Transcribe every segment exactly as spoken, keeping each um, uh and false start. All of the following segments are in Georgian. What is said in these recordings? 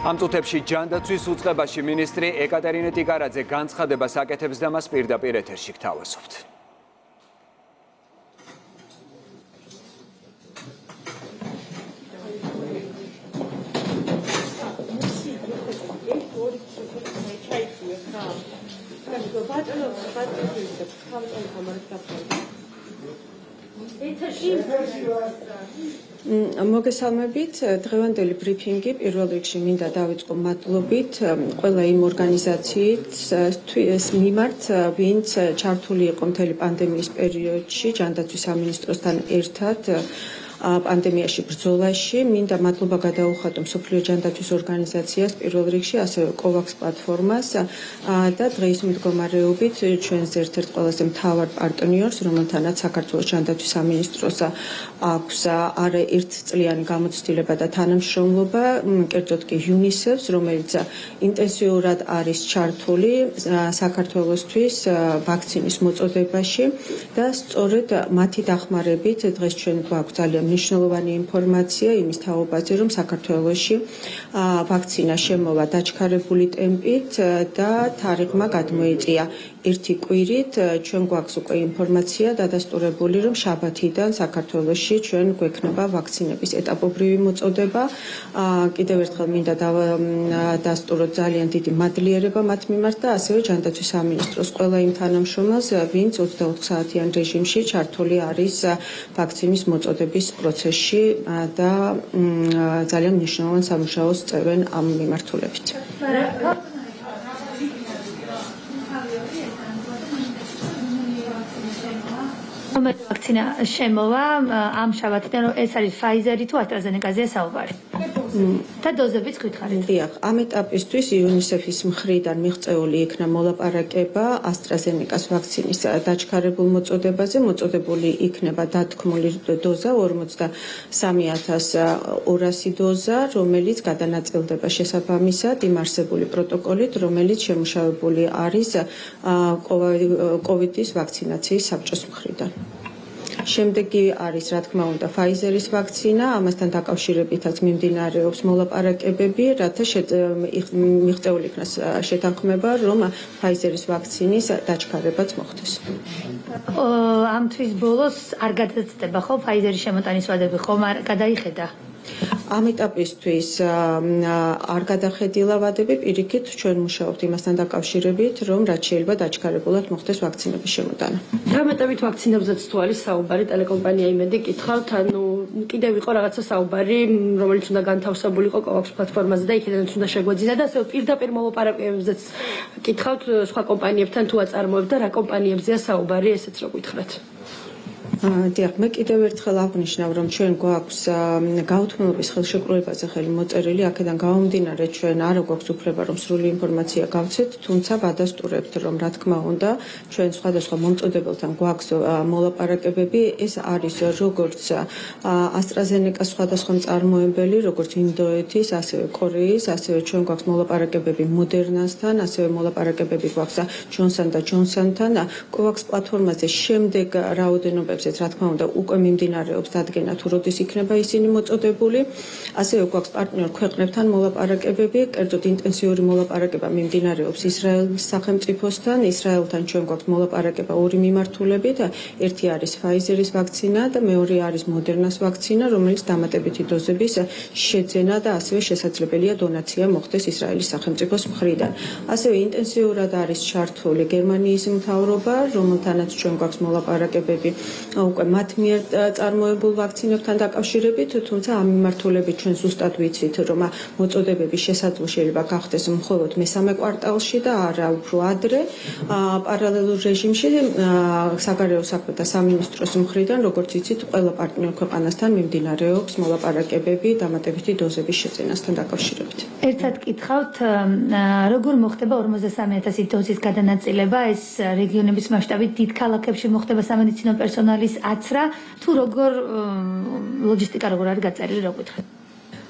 Ამ წუთებში ჯანდაცვის უწყებაში მინისტრი ეკატერინე ტიკარაძე განცხადებას აკეთებს და მას პირდაპირ ეთერში გთავაზობთ. მოგესალმებით, დღევანდელი ბრიფინგი პირველ რიგში მინდა დავიწყო მადლობით ყველა იმ ორგანიზაციის მიმართ, ვინც ჩართული იყო მთელი პანდემიის პერიოდში ჯანდაცვის სამინისტროსთან ერთად პანდემიაში ბრძოლაში. მინდა მადლობა გადაუხადო მსოფლიო ჯანდაცვის ორგანიზაციას პირველ რიგში, ასევე კოვაქს პლატფორმას და დღეის მდგომარეობით ჩვენს ერთ-ერთ ყველაზე მთავარ პარტნიორს, რომელთანაც საქართველოს ჯანდაცვის სამინისტროს აქვს არა ერთწლიანი გამოცდილება და თანამშრომლობა, კერძოდ კი იუნისეფს, რომელიც ინტენსიურად არის ჩართული საქართველოსთვის ვაქცინის მოწოდებაში და სწორედ მათი დახმარებით დღეს ჩვენ გვაქვს ძალიან მნიშვნელოვანი ინფორმაცია იმის თაობაზე, რომ საქართველოში ვაქცინა შემოვა დაჩქარებული ტემპით და თარიღმა გადმოიწია ერთი კვირით. ჩვენ გვაქვს უკვე ინფორმაცია დადასტურებული, რომ შაბათიდან საქართველოში ჩვენ გვექნება ვაქცინების ეტაპობრივი მოწოდება. კიდევ ერთხელ მინდა დავასტუროთ ძალიან დიდი მადლიერება მათ მიმართ და ასევე ჯანდაცვის სამინისტროს ყველა იმ თანამშრომელს, ვინც ოცდაოთხ საათიან რეჟიმში ჩართული არის ვაქცინის მოწოდების პროცესში და ძალიან მნიშვნელოვან სამუშაოს წევენ ამ მიმართულებით. ვაქცინა შემოვა ამ შაბათიდან, რომ ეს არის Pfizer-ი თუ AstraZeneca-ზეა საუბარი. და დოზებიც გითხარით. დიახ, ამ ეტაპისთვის იუნისეფის მხრიდან მიღწეული იქნა მოლაპარაკება AstraZeneca-ს ვაქცინის დაჩქარებულ მოწოდებაზე. მოწოდებული იქნება დათქმული დოზა ორმოცდასამი ათას ორასი დოზა, რომელიც გადანაწილდება შესაბამისად იმ არსებული პროტოკოლით, რომელიც შემუშავებული არის კოვიდის ვაქცინაციის საბჭოს მხრიდან. შემდეგი არის, რა თქმა უნდა, Pfizer-ის ვაქცინა, ამასთან დაკავშირებითაც მიმდინარეობს მოლაპარაკებები, რათა მიღწეული იქნას შეთანხმება, რომ Pfizer-ის ვაქცინის დაჩქარებაც მოხდეს. ამ თვის ბოლოს არ გადაცდება ხო Pfizer-ის შემოტანის ვადები, ხომ არ გადაიხედა? ამ ეტაპისთვის არ გადახედილა ვადები, პირიქით ჩვენ მუშაობთ იმასთან დაკავშირებით, რომ რაც შეიძლება დაჩქარებულად მოხდეს ვაქცინების შემოტანა. გამეტებით ვაქცინებზეც თუ არის საუბარი, ტელეკომპანია იმედი კითხავთ, ანუ კიდევ იყო რაღაცა საუბარი, რომელიც უნდა განთავსებულიყო კოვაქს პლატფორმაზე და იქიდანაც უნდა შეგვეძინა და ასევე პირდაპირ მოლაპარაკებებზეც კითხავთ სხვა კომპანიებთან თუ აწარმოებთ და რა კომპანიებზეა საუბარი, ესეც რო გითხრათ. დიახ, მე კიდევ ერთხელ აღვნიშნავ, რომ ჩვენ გვაქვს გაუთქმელობის ხელშეკრულებაზე ხელი მოწერილი, აქედან გამომდინარე ჩვენ არ გვაქვს უფლება, რომ სრული ინფორმაცია გავცეთ, თუმცა ვადასტურებთ, რომ რა თქმა უნდა, ჩვენ სხვადასხვა მომწოდებელთან გვაქვს მოლაპარაკებები, ეს არის როგორც AstraZeneca-ს სხვადასხვა მწარმოებელი, როგორც ინდოეთის, ასევე კორეის, ასევე ჩვენ გვაქვს მოლაპარაკებები Moderna-სთან, ასევე მოლაპარაკებები გვაქვს Johnson და Johnson-თან, კოვაქს პლატფორმაზე შემდეგ რაოდენობებს რა თქმა უნდა უკვე მიმდინარეობს დადგენა თუ როდის იქნება ისინი მოწოდებული. ასევე გვაქვს პარტნიორ ქვეყნებთან მოლაპარაკებები, კერძოდ ინტენსიური მოლაპარაკება მიმდინარეობს ისრაელის სახელმწიფოსთან. ისრაელთან ჩვენ გვაქვს მოლაპარაკება ორი მიმართულებით. ერთი არის Pfizer-ის ვაქცინა და მეორე არის Moderna-ს ვაქცინა, რომელიც დამატებითი დოზების შეძენა და ასევე შესაძლებელია დონაცია მოხდეს ისრაელის სახელმწიფოს მხრიდან. ასევე ინტენსიურად არის ჩართული გერმანიის მთავრობა, რომელთანაც ჩვენ გვაქვს მოლაპარაკებები უკვე მათ მიერ წარმოებულ ვაქცინებთან დაკავშირებით, თუმცა ამ მიმართულებით ჩვენ ზუსტად ვიცით, რომ მოწოდებების შესაძლო შეიძლება გახდეს მხოლოდ მესამე კვარტალში და არა უფრო ადრე. პარალელურ რეჟიმში საგარეო საქმეთა სამინისტროს მხრიდან, როგორც იცით, ყველა პარტნიორ ქვეყანასთან მიმდინარეობს მოლაპარაკებები დამატებითი დოზების შეძენასთან დაკავშირებით. ერთად კითხავთ, როგორ მოხდება ორმოცდასამი ათასი დოზის გადანაწილება, ეს რეგიონების მასშტაბით დიდ ქალაქებში მოხდება სამედიცინო პერსონალის აცრა, თუ როგორ ლოჯისტიკა როგორ არის გაწერილი, რა გითხრათ?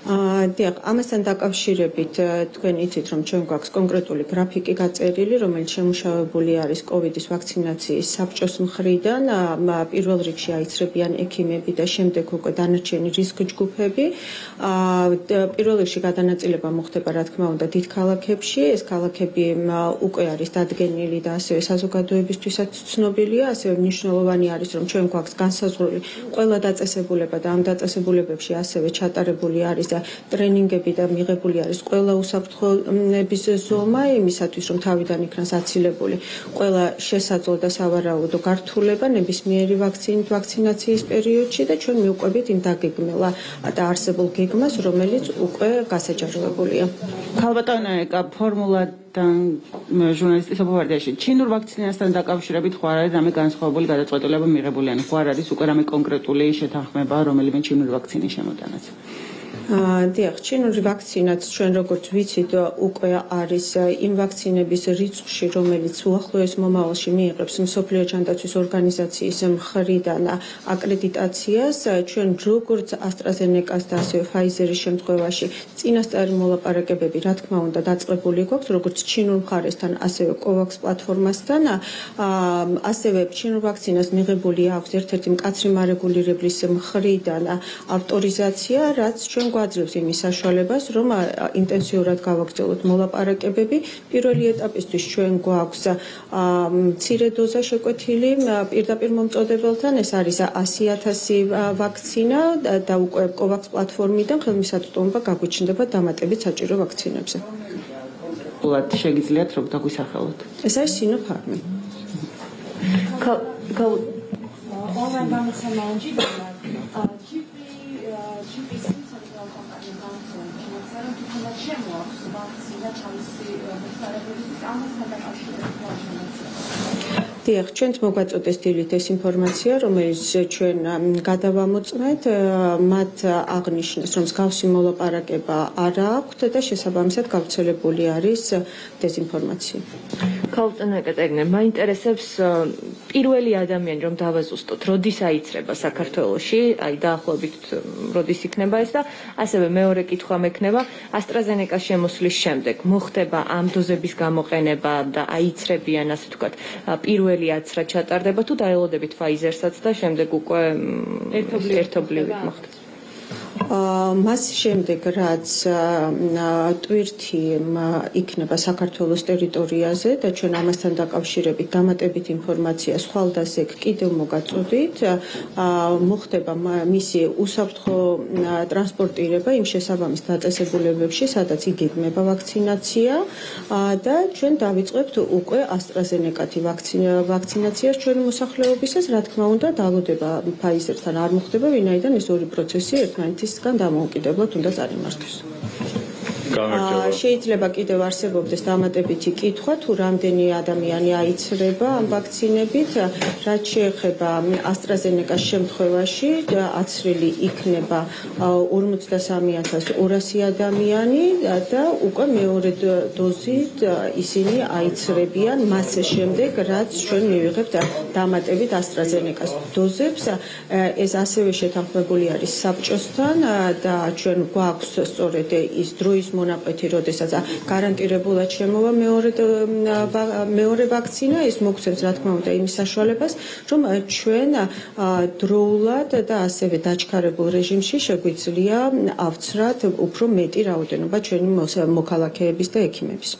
დიახ, ამასთან დაკავშირებით თქვენ იცით, რომ ჩვენ გვაქვს კონკრეტული გრაფიკი გაწერილი, რომელიც შემუშავებული არის კოვიდის ვაქცინაციის საბჭოს მხრიდან, პირველ რიგში აიცრებიან ექიმები და შემდეგ უკვე დანარჩენი რისკ ჯგუფები. პირველ რიგში გადანაწილება მოხდება, რა თქმა უნდა, დიდ ქალაქებში. ეს ქალაქები უკვე არის დადგენილი და ასევე საზოგადოებისთვისაც ცნობილია, ასევე მნიშვნელოვანი არის, რომ ჩვენ გვაქვს განსაზღვრული ყველა დაწესებულება და ამ დაწესებულებებში ასევე ჩატარებული არის და ტრენინგები და მიღებული არის ყველა უსაფრთხოების ზომა იმისათვის, რომ თავიდან იქნას აცილებული ყველა შესაძლო და სავარაუდო გართულება ნებისმიერი ვაქცინაციის პერიოდში და ჩვენ მივყვებით იმ დაგეგმელა და არსებულ გეგმას, რომელიც უკვე გასაჯაროებულია. ქალბატონო ეკა ფორმულადან ჟურნალისტის ოპოვარდიაში ჩინურ ვაქცინასთან დაკავშირებით ხო არ არის რამე განსხვავებული გადაწყვეტილება მიღებული, ან ხო არ არის უკვე რამე კონკრეტული შეთანხმება რომელიმე ჩინური ვაქცინის შემოტანაც? დიახ, ჩინური ვაქცინაც ჩვენ როგორც ვიცით უკვე არის იმ ვაქცინების რიცხვში, რომელიც უახლოეს მომავალში მიიღებს მსოფლიო ჯანდაცვის ორგანიზაციის მხრიდან აკრედიტაციას. ჩვენ როგორც AstraZeneca-ს და ასევე Pfizer-ის შემთხვევაში წინასწარი მოლაპარაკებები, რა თქმა უნდა, დაწყებული გვაქვს, როგორც ჩინურ მხარესთან, ასევე COVAX პლატფორმასთან. ასევე ჩინურ ვაქცინას მიღებული აქვს ერთ-ერთი მკაცრი მარეგულირებლის მხრიდან ავტორიზაცია, რაც ჩვენ გვაძლევს იმის საშუალებას, რომ ინტენსიურად გავაგრძელოთ მოლაპარაკებები. პირველი ეტაპისთვის ჩვენ გვაქვს მცირე დოზა შეკვეთილი პირდაპირ მომწოდებელთან, ეს არის ასი ათასი ვაქცინა და უკვე COVAX პლატფორმიდან ხელმისაწვდომობა გაგვიჩნდება დამატებით საჭირო ვაქცინებზე. ულად შეგიძლიათ რომ დაგვისახელოთ? ეს არის Sinopharm. Online გამოცემაში დიახ, ჩვენც მოგვაწოდეს დილით ეს ინფორმაცია, რომელიც ჩვენ გადავამოწმეთ, მათ აღნიშნეს, რომ მსგავსი მოლაპარაკება არ აქვთ და შესაბამისად გავრცელებული არის დეზინფორმაცია. ქალბატონო ეკატერინე, მაინტერესებს პირველი ადამიანი, რომ დავაზუსტოთ, როდის აიცრება საქართველოში, აი დაახლოებით როდის იქნება ეს და ასევე მეორე კითხვა მექნება, AstraZeneca-ს შემოსვლის შემდეგ მოხდება ამ დოზების გამოყენება და აიცრებიან, ასე ვთქვათ, პირველი აცრა ჩატარდება თუ დაელოდებით Pfizer-საც და შემდეგ უკვე ერთობლივი მოხდება. მას შემდეგ, რაც ტვირთი იქნება საქართველოს ტერიტორიაზე და ჩვენ ამასთან დაკავშირებით დამატებით ინფორმაციას ხვალდასეკ კიდევ მოგაწოდით, მოხდება მისი უსაფრთხო ტრანსპორტირება იმ შესაბამის დაწესებულებებში, სადაც იგეგმება ვაქცინაცია და ჩვენ დავიწყებთ უკვე AstraZeneca-თი ვაქცინაციას ჩვენი მოსახლეობისას, რა თქმა უნდა, დალოდება Pfizer-თან არ მოხდება, ვინაიდან ეს ორი პროცესი ერთმანეთისგან დამოუკიდებლად უნდა წარიმართოს. შეიძლება კიდევ არსებობდეს დამატებითი კითხვა, თუ რამდენი ადამიანი აიცრება ამ ვაქცინებით, რაც შეეხება AstraZeneca-ს შემთხვევაში, აცრილი იქნება ორმოცდასამი ათას ორასი ადამიანი და უკვე მეორე დოზით ისინი აიცრებიან მას შემდეგ, რაც ჩვენ მივიღებთ დამატებით AstraZeneca-ს დოზებს. ეს ასევე შეთანხმებული არის საბჭოსთან და ჩვენ გვაქვს სწორედ ის დროის მონაკვეთი, როდესაც გარანტირებულად შემოვა მეორე მეორე ვაქცინა, ის მოგცემს რა თქმა უნდა იმის საშუალებას, რომ ჩვენ დროულად და ასევე დაჩქარებულ რეჟიმში შეგვიძლია ავცრათ უფრო მეტი რაოდენობა ჩვენი მოქალაქეების და ექიმების.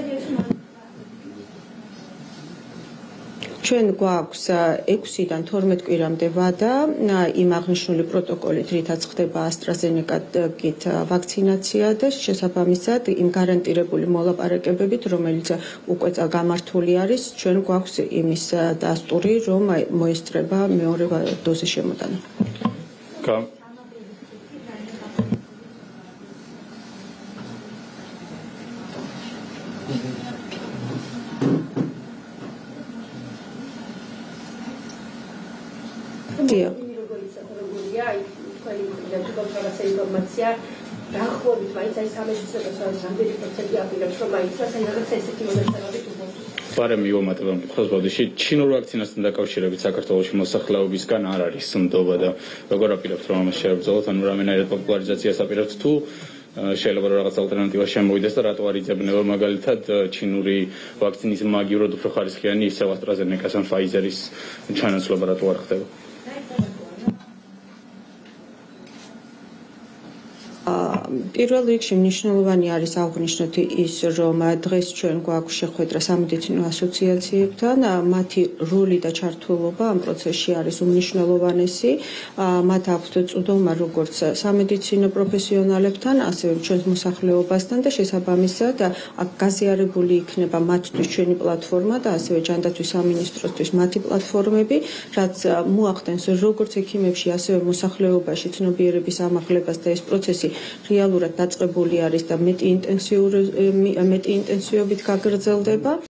ჩვენ გვაქვს ექვსიდან თორმეტ კვირამდე ვადა იმ აღნიშნული პროტოკოლით, რითაც ხდება AstraZeneca-გით ვაქცინაცია და შესაბამისად იმ გარანტირებული მოლაპარაკებებით, რომელიც უკვე გამართული არის, ჩვენ გვაქვს იმის დასტური, რომ მოესწრება მეორე დოზის შემოტანა. როგორიც როგორია, აი თქვენი მხრიდან თუ გაქვს რაღაცა ინფორმაცია, დაახლოებით მაინც აი სამედიცინო რამდენი პროცენტი აპირებს რომ მაინც ასე რაღაც ესეთი მონაცემებით უბრალოდ პარემი ომატებამ მითხოს ბოდიში ჩინურ ვაქცინასთან დაკავშირებით საქართველოს მოსახლეობისგან არ არის ნდობა და როგორ აპირებთ რომ ამას შეებრძოლოთ ანუ რამენაირად პოპულარიზაციას აპირებთ თუ შეიძლება რომ რაღაც ალტერნატივა შემოვიდეს და რატო არ იძებნება მაგალითად ჩინური ვაქცინის მაგივრად უფრო ხარისხიანი ისევ AstraZeneca-ს ან Pfizer-ის ჩანაცვლება რატო არ ხდება პირველ რიგში მნიშვნელოვანი არის აღნიშნოთ ის, რომ დღეს ჩვენ გვაქვს შეხვედრა სამედიცინო ასოციაციებთან, მათი როლი და ჩართულობა ამ პროცესში არის უმნიშვნელოვანესი. მათ აქვთ წვდომა როგორც სამედიცინო პროფესიონალებთან, ასევე ჩვენს მოსახლეობასთან და შესაბამისად აქ გაზიარებული იქნება მათთვის ჩვენი პლატფორმა და ასევე ჯანდაცვის სამინისტროსთვის მათი პლატფორმები, რაც მოახდენს როგორც ექიმებში, ასევე მოსახლეობაში ცნობიერების ამაღლებას და ეს პროცესი რეალურად დაწყებული არის და მეტი ინტენსიური მეტი ინტენსივობით გაგრძელდება.